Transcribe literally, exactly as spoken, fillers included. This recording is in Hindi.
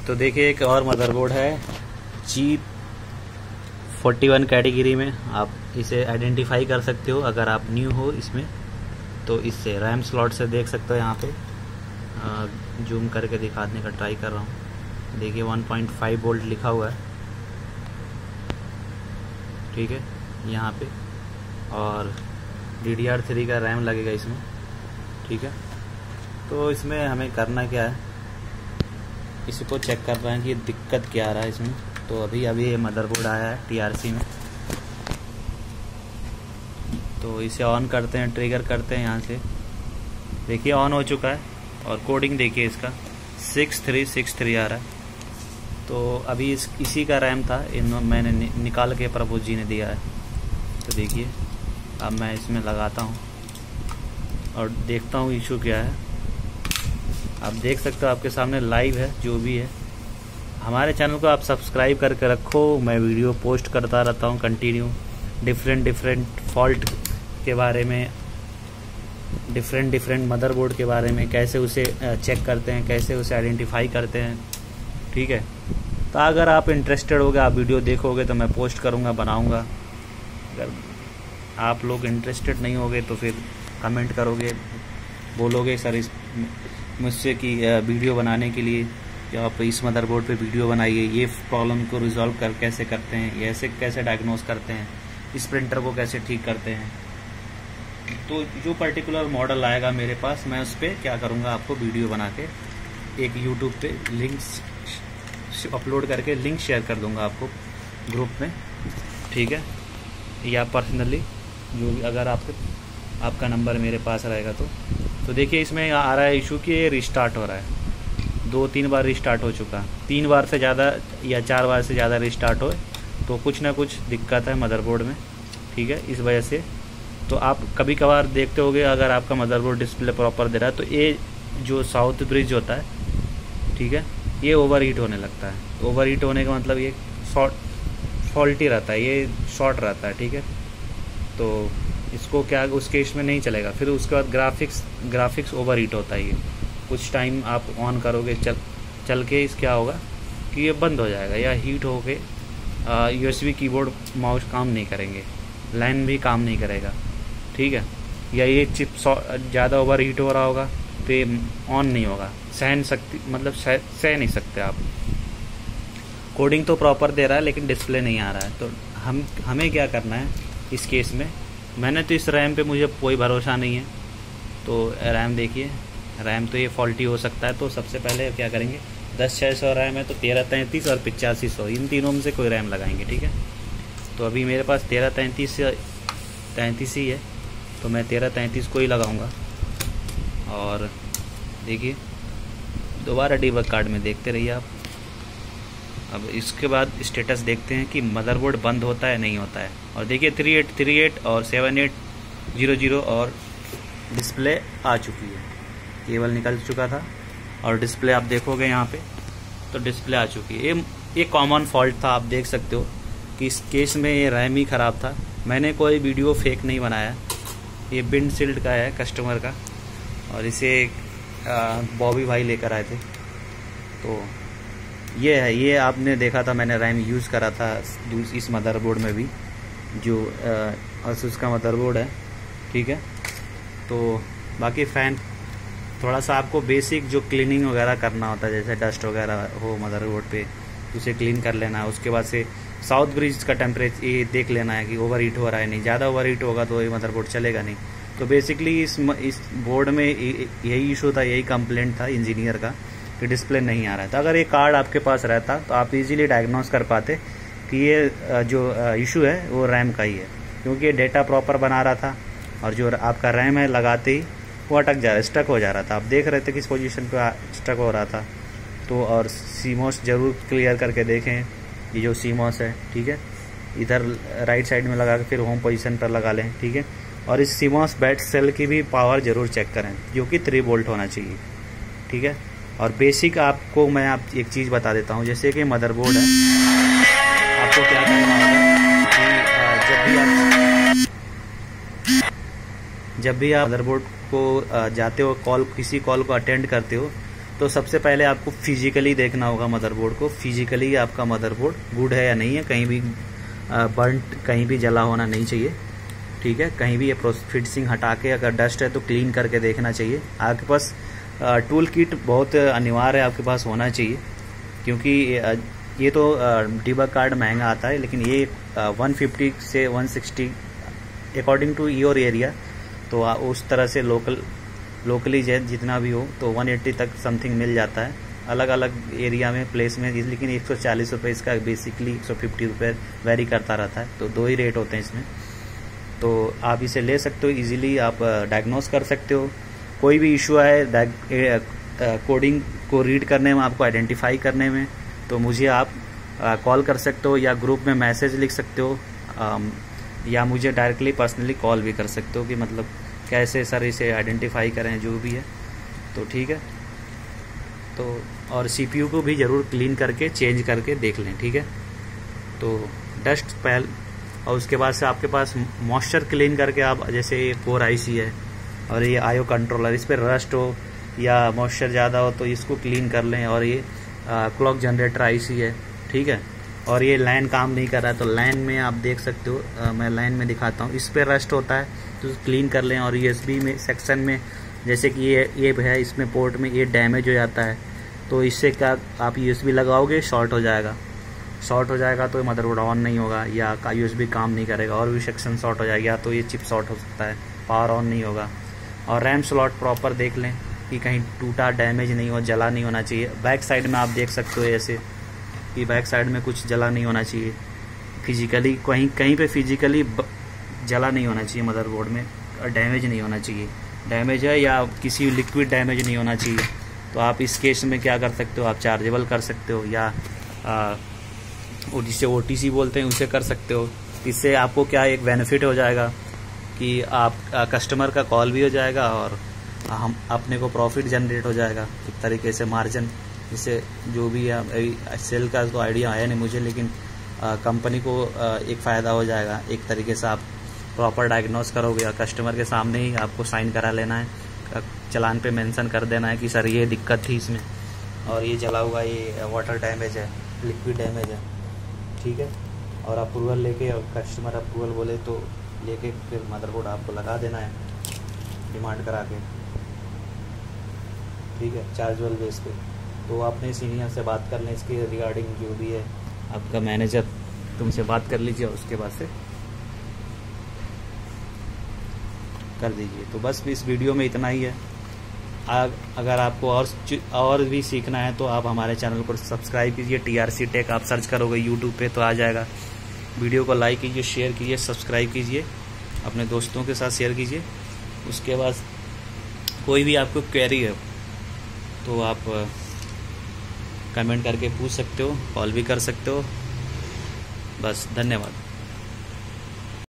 तो देखिए एक और मदरबोर्ड है जी फोर्टी वन कैटेगरी में। आप इसे आइडेंटिफाई कर सकते हो अगर आप न्यू हो इसमें, तो इससे रैम स्लॉट से देख सकते हो। यहाँ पे आ, जूम करके दिखाने का ट्राई कर रहा हूँ। देखिए वन पॉइंट फाइव वोल्ट लिखा हुआ है, ठीक है यहाँ पे, और डी डी आर थ्री का रैम लगेगा इसमें, ठीक है। तो इसमें हमें करना क्या है, इसी को चेक कर रहे हैं कि दिक्कत क्या आ रहा है इसमें। तो अभी अभी ये मदरबोर्ड आया है टी आर सी में, तो इसे ऑन करते हैं, ट्रिगर करते हैं यहाँ से। देखिए ऑन हो चुका है और कोडिंग देखिए इसका सिक्स थ्री सिक्स थ्री आ रहा है। तो अभी इस इसी का रैम था, इन मैंने नि, निकाल के प्रभु जी ने दिया है। तो देखिए अब मैं इसमें लगाता हूँ और देखता हूँ इशू क्या है। आप देख सकते हो आपके सामने लाइव है जो भी है। हमारे चैनल को आप सब्सक्राइब करके रखो, मैं वीडियो पोस्ट करता रहता हूँ कंटिन्यू, डिफरेंट डिफरेंट फॉल्ट के बारे में, डिफरेंट डिफरेंट मदरबोर्ड के बारे में, कैसे उसे चेक करते हैं, कैसे उसे आइडेंटिफाई करते हैं, ठीक है। तो अगर आप इंटरेस्टेड होगे, आप वीडियो देखोगे तो मैं पोस्ट करूँगा, बनाऊँगा। अगर आप लोग इंटरेस्टेड नहीं होगे तो फिर कमेंट करोगे, बोलोगे सर इस मुझसे कि वीडियो बनाने के लिए कि आप इस मदरबोर्ड पे वीडियो बनाइए, ये प्रॉब्लम को रिजॉल्व कर कैसे करते हैं, ये ऐसे कैसे डायग्नोस करते हैं, इस प्रिंटर को कैसे ठीक करते हैं। तो जो पर्टिकुलर मॉडल आएगा मेरे पास, मैं उस पर क्या करूँगा, आपको वीडियो बना के एक यूट्यूब पे लिंक्स अपलोड करके लिंक शेयर कर दूँगा आपको ग्रुप में, ठीक है, या पर्सनली जो भी, अगर आपके आपका नंबर मेरे पास रहेगा तो। तो देखिए इसमें आ रहा है इशू कि ये रिस्टार्ट हो रहा है, दो तीन बार रिस्टार्ट हो चुका, तीन बार से ज़्यादा या चार बार से ज़्यादा रिस्टार्ट हो तो कुछ ना कुछ दिक्कत है मदरबोर्ड में, ठीक है। इस वजह से तो आप कभी कभार देखते होगे, अगर आपका मदरबोर्ड डिस्प्ले प्रॉपर दे रहा है तो ये जो साउथ ब्रिज होता है, ठीक है, ये ओवर हीट होने लगता है। ओवर हीट होने का मतलब ये शॉर्ट फॉल्टी रहता है, ये शॉर्ट रहता है, ठीक है। तो इसको क्या उस केस में नहीं चलेगा। फिर उसके बाद ग्राफिक्स ग्राफिक्स ओवर हीट होता है, ये कुछ टाइम आप ऑन करोगे, चल चल के इस क्या होगा कि ये बंद हो जाएगा, या हीट हो के U S B keyboard mouse काम नहीं करेंगे, लाइन भी काम नहीं करेगा, ठीक है। या ये चिप ज़्यादा ओवर हीट हो रहा होगा तो ये ऑन नहीं होगा, सहन सकती मतलब सह सह नहीं सकते आप। कोडिंग तो प्रॉपर दे रहा है लेकिन डिस्प्ले नहीं आ रहा है। तो हम हमें क्या करना है इस केस में, मैंने तो इस रैम पे मुझे कोई भरोसा नहीं है। तो रैम देखिए, रैम तो ये फॉल्टी हो सकता है। तो सबसे पहले क्या करेंगे, दस छः सौ रैम है तो तेरह तैंतीस और पिचासी सौ, इन तीनों में से कोई रैम लगाएंगे, ठीक है। तो अभी मेरे पास तेरह तैंतीस तैंतीस ही है, तो मैं तेरह तैंतीस को ही लगाऊंगा। और देखिए दोबारा डीबग कार्ड में देखते रहिए आप। अब इसके बाद स्टेटस देखते हैं कि मदरबोर्ड बंद होता है नहीं होता है। और देखिए थ्री एट थ्री एट और सेवन एट ज़ीरो ज़ीरो और डिस्प्ले आ चुकी है, केबल निकल चुका था और डिस्प्ले आप देखोगे यहाँ पे तो डिस्प्ले आ चुकी है। ये ये कॉमन फॉल्ट था, आप देख सकते हो कि इस केस में ये रैम ही ख़राब था। मैंने कोई वीडियो फेक नहीं बनाया, ये विंडशील्ड का है कस्टमर का, और इसे बॉबी भाई लेकर आए थे। तो ये है, ये आपने देखा था मैंने रैम यूज़ करा था इस मदरबोर्ड में भी, जो असूस का मदरबोर्ड है, ठीक है। तो बाकी फ़ैन थोड़ा सा आपको बेसिक जो क्लीनिंग वगैरह करना होता है, जैसे डस्ट वगैरह हो मदरबोर्ड पे उसे क्लीन कर लेना है। उसके बाद से साउथ ब्रिज का टेम्परेचर ये देख लेना है कि ओवर हीट हो रहा है नहीं, ज़्यादा ओवर हीट होगा तो ये मदरबोर्ड चलेगा नहीं। तो बेसिकली इस इस बोर्ड में यही इशू था, यही कंप्लेंट था इंजीनियर का कि डिस्प्ले नहीं आ रहा था। अगर ये कार्ड आपके पास रहता तो आप इजीली डायग्नोस कर पाते कि ये जो इशू है वो रैम का ही है, क्योंकि ये डेटा प्रॉपर बना रहा था और जो आपका रैम है लगाते ही वो अटक जा रहा, स्टक हो जा रहा था। आप देख रहे थे किस पोजीशन पे स्टक हो रहा था। तो और सीमोस जरूर क्लियर करके देखें, ये जो सीमोस है, ठीक है, इधर राइट साइड में लगा के फिर होम पोजीशन पर लगा लें, ठीक है। और इस सीमोस बैट सेल की भी पावर जरूर चेक करें, जो कि थ्री वोल्ट होना चाहिए, ठीक है। और बेसिक आपको मैं आप एक चीज़ बता देता हूँ, जैसे कि मदरबोर्ड है, आपको क्या करना होगा कि जब भी आप जब भी आप मदरबोर्ड को जाते हो, कॉल किसी कॉल को अटेंड करते हो, तो सबसे पहले आपको फिजिकली देखना होगा मदरबोर्ड को, फिजिकली आपका मदरबोर्ड गुड है या नहीं है, कहीं भी बर्नट कहीं भी जला होना नहीं चाहिए, ठीक है। कहीं भी ये फिटसिंग हटा के अगर डस्ट है तो क्लीन करके देखना चाहिए। आपके पास टूल किट बहुत अनिवार्य है आपके पास होना चाहिए, क्योंकि ये तो डीबग कार्ड महंगा आता है, लेकिन ये वन फिफ्टी से one sixty according to your area, तो उस तरह से लोकल लोकली जितना भी हो तो वन एट्टी तक समथिंग मिल जाता है, अलग अलग एरिया में प्लेस में, लेकिन एक सौ चालीस रुपये इसका बेसिकली एक सौ फिफ्टी रुपये वेरी करता रहता है, तो दो ही रेट होते हैं इसमें। तो आप इसे ले सकते हो इजीली, आप डायग्नोस कर सकते हो। कोई भी इशू है कोडिंग को रीड करने में, आपको आइडेंटिफाई करने में, तो मुझे आप कॉल कर सकते हो या ग्रुप में मैसेज लिख सकते हो, आ, या मुझे डायरेक्टली पर्सनली कॉल भी कर सकते हो कि मतलब कैसे सर इसे आइडेंटिफाई करें, जो भी है, तो ठीक है। तो और सीपीयू को भी ज़रूर क्लीन करके चेंज करके देख लें, ठीक है। तो डस्ट पहल और उसके बाद से आपके पास मॉइस्चर क्लीन करके आप, जैसे ये कोर आईसी है और ये आईओ कंट्रोलर, इस पर रस्ट हो या मॉइस्चर ज़्यादा हो तो इसको क्लीन कर लें। और ये क्लॉक जनरेटर आईसी है, ठीक है। और ये लाइन काम नहीं कर रहा है तो लाइन में आप देख सकते हो, आ, मैं लाइन में दिखाता हूँ, इस पर रस्ट होता है तो क्लीन कर लें। और यूएसबी में सेक्शन में जैसे कि ये ये है, इसमें पोर्ट में ये डैमेज हो जाता है, तो इससे क्या आप यूएसबी लगाओगे शॉर्ट हो जाएगा, शॉर्ट हो जाएगा तो मदरबोर्ड ऑन नहीं होगा या का यूएसबी काम नहीं करेगा, और भी सेक्शन शॉर्ट हो जाएगा, या तो ये चिप शॉर्ट हो सकता है, पावर ऑन नहीं होगा। और रैम स्लॉट प्रॉपर देख लें कि कहीं टूटा डैमेज नहीं हो, जला नहीं होना चाहिए। बैक साइड में आप देख सकते हो ऐसे कि बैक साइड में कुछ जला नहीं होना चाहिए, फिजिकली कहीं कहीं पे फिजिकली जला नहीं होना चाहिए मदरबोर्ड में, और डैमेज नहीं होना चाहिए। डैमेज है या किसी लिक्विड डैमेज नहीं होना चाहिए, तो आप इस केस में क्या कर सकते हो, आप चार्जेबल कर सकते हो या आ, जिसे ओ टी सी बोलते हैं उसे कर सकते हो। इससे आपको क्या एक बेनिफिट हो जाएगा कि आप आ, कस्टमर का कॉल भी हो जाएगा और हम अपने को प्रॉफिट जनरेट हो जाएगा एक तरीके से, मार्जिन। इससे जो भी है, सेल का तो आइडिया है नहीं मुझे, लेकिन कंपनी को आ, एक फ़ायदा हो जाएगा एक तरीके से। आप प्रॉपर डायग्नोस करोगे और कस्टमर के सामने ही आपको साइन करा लेना है, चलान पे मेंशन कर देना है कि सर ये दिक्कत थी इसमें, और ये जला हुआ, ये वाटर डैमेज है, लिक्विड डैमेज है, ठीक है। और अप्रूवल लेके, और कस्टमर अप्रूवल बोले तो लेके फिर मदरबोर्ड आपको लगा देना है डिमांड करा के, ठीक है, चार्जेबल बेस पे। तो आपने सीनियर से बात कर लें इसके रिगार्डिंग, जो भी है आपका मैनेजर तुमसे बात कर लीजिए, उसके बाद से कर दीजिए। तो बस इस वीडियो में इतना ही है। आ, अगर आपको और और भी सीखना है तो आप हमारे चैनल को सब्सक्राइब कीजिए, टीआरसी टेक आप सर्च करोगे यूट्यूब पे तो आ जाएगा। वीडियो को लाइक कीजिए, शेयर कीजिए, सब्सक्राइब कीजिए, अपने दोस्तों के साथ शेयर कीजिए। उसके बाद कोई भी आपको क्वेरी है तो आप कमेंट करके पूछ सकते हो, कॉल भी कर सकते हो। बस, धन्यवाद।